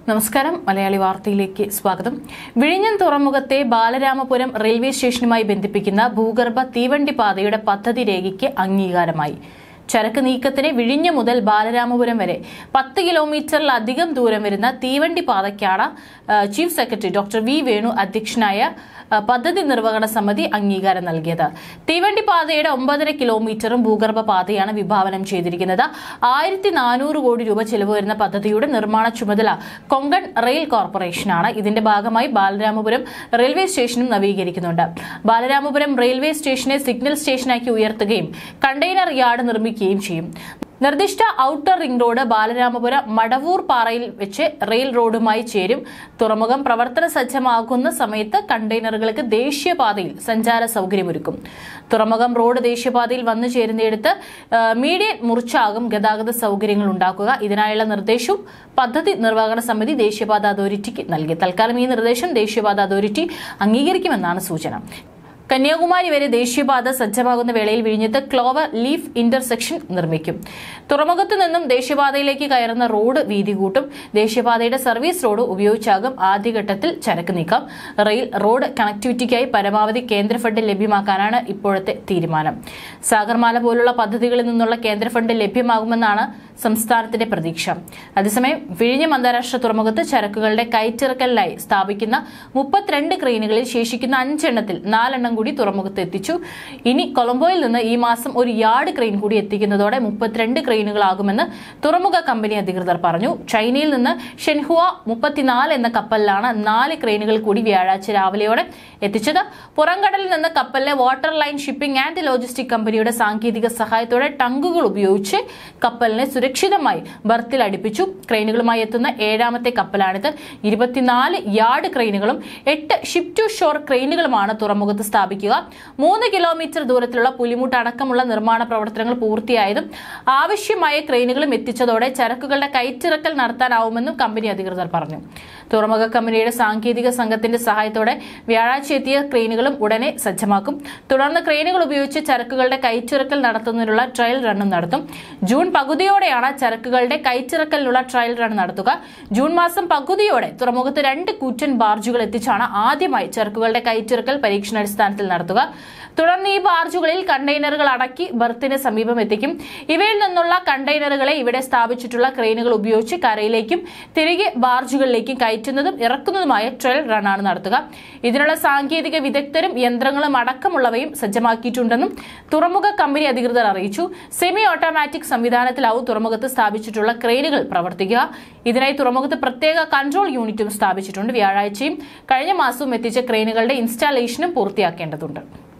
നമസ്കാരം മലയാളി വാർത്തയിലേക്ക് സ്വാഗതം. വിഴിഞ്ഞം തുറമുഖത്തെ ബാലരാമപുരം റെയിൽവേ സ്റ്റേഷനുമായി ബന്ധിപ്പിക്കുന്ന ഭൂഗർഭ തീവണ്ടി പാതയുടെ പദ്ധതി രേഖയ്ക്ക് അംഗീകാരമായി. ചരക്ക് നീക്കത്തിന് വിഴിഞ്ഞം മുതൽ ബാലരാമപുരം വരെ 10 കിലോമീറ്ററിലധികം ദൂരം വരുന്ന തീവണ്ടി പാതയ്ക്കാണ് chief secretary doctor V Venu അധ്യക്ഷനായ പദ്ധതി നിർവഹണ സമിതി അംഗീകാരം നൽകിയത്. തീവണ്ടി പാതയുടെ 9.5 കിലോമീറ്ററും ഭൂഗർഭ പാതയാണ് വിഭാവനം ചെയ്തിരിക്കുന്നത്. 1400 കോടി രൂപ ചെലവ് വരുന്ന പദ്ധതിയുടെ നിർമ്മാണ ചുമതല കൊങ്കൺ റെയിൽ കോർപ്പറേഷനാണ്. ഇതിന്റെ ഭാഗമായി ബാലരാമപുരം റെയിൽവേ സ്റ്റേഷനും നവീകരിക്കുന്നുണ്ട്. ബാലരാമപുരം റെയിൽവേ സ്റ്റേഷനെ സിഗ്നൽ സ്റ്റേഷനാക്കി ഉയർത്തുകയും കണ്ടെയ്നർ യാർഡ് നിർമ്മിക്കുകയും ചെയ്യും. നിർദ്ദിഷ്ട outer ring road Balaramapuram Madavoor പാറയിൽ വെച്ച് റെയിൽ റോഡുമായി ചേരും. തുറമുഖം പ്രവർത്തന സജ്ജമാകുന്ന സമയത്ത് കണ്ടെയ്നറുകൾക്ക് ദേശീയപാതയിൽ സഞ്ചാര സൗകര്യമൊരുക്കും. തുറമുഖം റോഡ് ദേശീയപാതയിൽ വന്നു ചേരുന്നിടത്ത് മീഡിയൻ മുറിച്ചാകും ഗതാഗത സൗകര്യങ്ങൾ ഉണ്ടാക്കുക. ഇതിനായുള്ള നിർദ്ദേശവും പദ്ധതി നിർവഹണ സമിതി ദേശീയപാത അതോറിറ്റിക്ക് നൽകി. തൽക്കാലം ഈ നിർദ്ദേശം ദേശീയപാത അതോറിറ്റി അംഗീകരിക്കുമെന്നാണ് സൂചന. കന്യാകുമാരി വരെ ദേശീയപാത സജ്ജമാകുന്ന വേളയിൽ വിഴിഞ്ഞത്ത് ക്ലോവർ ലീഫ് ഇന്റർസെക്ഷൻ നിർമ്മിക്കും. തുറമുഖത്തു നിന്നും ദേശീയപാതയിലേക്ക് കയറുന്ന റോഡ് വീതി കൂട്ടും. ദേശീയപാതയുടെ സർവീസ് റോഡ് ഉപയോഗിച്ചാകും ആദ്യഘട്ടത്തിൽ ചരക്ക് നീക്കം. റെയിൽ റോഡ് കണക്ടിവിറ്റിക്കായി പരമാവധി കേന്ദ്ര ഫണ്ട് ലഭ്യമാക്കാനാണ് ഇപ്പോഴത്തെ തീരുമാനം. സാഗർമാല പോലുള്ള പദ്ധതികളിൽ നിന്നുള്ള കേന്ദ്ര ഫണ്ട് ലഭ്യമാകുമെന്നാണ് സംസ്ഥാനത്തിന്റെ പ്രതീക്ഷ. അതേസമയം വിഴിഞ്ഞം അന്താരാഷ്ട്ര തുറമുഖത്ത് ചരക്കുകളുടെ കയറ്റിറക്കലിനായി സ്ഥാപിക്കുന്ന 32 ക്രെയിനുകളിൽ ശേഷിക്കുന്ന 5 എണ്ണത്തിൽ 4 എണ്ണം കൂടി തുറമുഖത്ത് എത്തിച്ചു. ഇനി കൊളംബോയിൽ നിന്ന് ഈ മാസം ഒരു യാർഡ് ക്രെയിൻ കൂടി എത്തിക്കുന്നതോടെ 32 ക്രെയിനുകളാകുമെന്ന് തുറമുഖ കമ്പനി അധികൃതർ പറഞ്ഞു. ചൈനയിൽ നിന്ന് ഷെൻഹുവ 34 എന്ന കപ്പലിലാണ് 4 ക്രെയിനുകൾ കൂടി വ്യാഴാഴ്ച രാവിലെയോടെ എത്തിച്ചത്. പുറംകടലിൽ നിന്ന് കപ്പലിലെ water line shipping and logistic കമ്പനിയുടെ സാങ്കേതിക സഹായത്തോടെ ടങ്കുകൾ ഉപയോഗിച്ച് കപ്പലിനെ സുരക്ഷിതമായി ബർത്തിൽ അടുപ്പിച്ചു. ക്രെയിനുകളുമായി എത്തുന്ന 7ാമത്തെ കപ്പലാണിത്. 24 യാർഡ് ക്രെയിനുകളും 8 ഷിപ്പ് ടു ഷോർ ക്രെയിനുകളുമാണ് തുറമുഖത്ത് സ്ഥാപിക്കുക. 3 കിലോമീറ്റർ ദൂരത്തിലുള്ള പുലിമുട്ട് അടക്കമുള്ള നിർമ്മാണ പ്രവർത്തനങ്ങൾ പൂർത്തിയായതും ആവശ്യമായ ക്രെയിനുകളും എത്തിച്ചതോടെ ചരക്കുകളുടെ കയറ്റിറക്കൽ നടത്താനാവുമെന്നും കമ്പനി അധികൃതർ പറഞ്ഞു. തുറമുഖ കമ്പനിയുടെ സാങ്കേതിക സംഘത്തിന്റെ സഹായത്തോടെ വ്യാഴാഴ്ച എത്തിയ ക്രെയിനുകളും ഉടനെ സജ്ജമാക്കും. തുടർന്ന് ക്രെയിനുകൾ ഉപയോഗിച്ച് ചരക്കുകളുടെ കയറ്റിറക്കൽ നടത്തുന്നതിനുള്ള ട്രയൽ റണ്ണും നടത്തും. ജൂൺ പകുതിയോടെയാണ് ചരക്കുകളുടെ കയറ്റിറക്കലിനുള്ള ട്രയൽ റൺ നടത്തുക. ജൂൺ മാസം പകുതിയോടെ തുറമുഖത്ത് 2 കൂറ്റൻ ബാർജുകൾ എത്തിച്ചാണ് ആദ്യമായി ചരക്കുകളുടെ കയറ്റിറക്കൽ പരീക്ഷണാടിസ്ഥാനത്തിൽ നടത്തുക. തുടർന്ന് ഈ ബാർജുകളിൽ കണ്ടെയ്നറുകൾ അടക്കി ബർത്തിന് സമീപം എത്തിക്കും. ഇവയിൽ നിന്നുള്ള കണ്ടെയ്നറുകളെ ഇവിടെ സ്ഥാപിച്ചിട്ടുള്ള ക്രെയിനുകൾ ഉപയോഗിച്ച് കരയിലേക്കും തിരികെ ബാർജുകളിലേക്കും കയറ്റുന്നതും ഇറക്കുന്നതുമായ ട്രയൽ റണ്ണാണ് നടത്തുക. ഇതിനുള്ള സാങ്കേതിക വിദഗ്ധരും യന്ത്രങ്ങളും അടക്കമുള്ളവയും സജ്ജമാക്കിയിട്ടുണ്ടെന്നും തുറമുഖ കമ്പനി അധികൃതർ അറിയിച്ചു. സെമി ഓട്ടോമാറ്റിക് സംവിധാനത്തിലാവും തുറമുഖത്ത് സ്ഥാപിച്ചിട്ടുള്ള ക്രെയിനുകൾ പ്രവർത്തിക്കുക. ഇതിനായി തുറമുഖത്ത് പ്രത്യേക കൺട്രോൾ യൂണിറ്റും സ്ഥാപിച്ചിട്ടുണ്ട്. വ്യാഴാഴ്ചയും കഴിഞ്ഞ മാസവും എത്തിച്ച ക്രെയിനുകളുടെ ഇൻസ്റ്റാളേഷനും പൂർത്തിയാക്കേണ്ടതുണ്ട്.